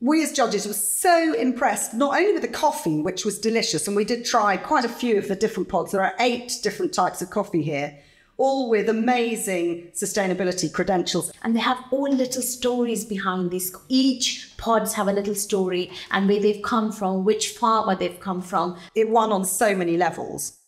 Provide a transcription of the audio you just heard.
We as judges were so impressed, not only with the coffee, which was delicious, and we did try quite a few of the different pods. There are 8 different types of coffee here, all with amazing sustainability credentials. And they have all little stories behind these. Each pods have a little story and where they've come from, which farmer they've come from. It won on so many levels.